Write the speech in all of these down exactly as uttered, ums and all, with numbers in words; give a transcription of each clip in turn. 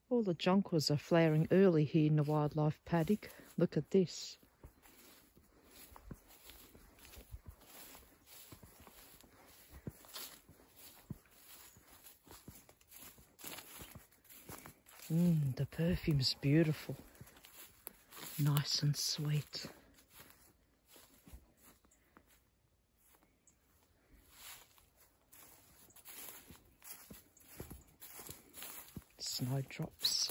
All the jonquils are flowering early here in the wildlife paddock. Look at this. Mmm, the perfume's beautiful. Nice and sweet. Snowdrops.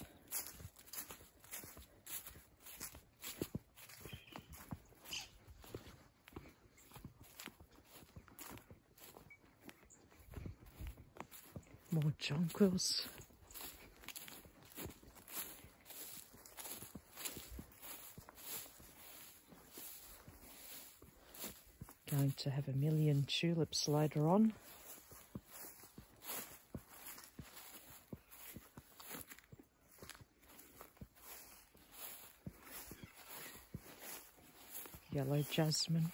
More jonquils. Going to have a million tulips later on. Yellow jasmine.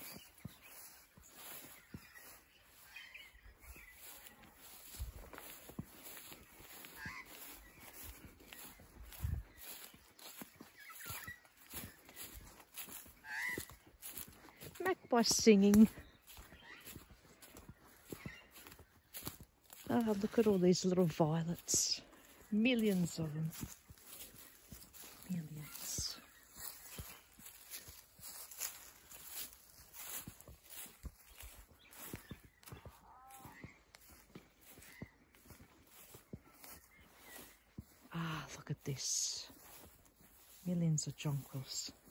Magpie singing. Oh, look at all these little violets. Millions of them. Millions. Ah, look at this. Millions of jonquils.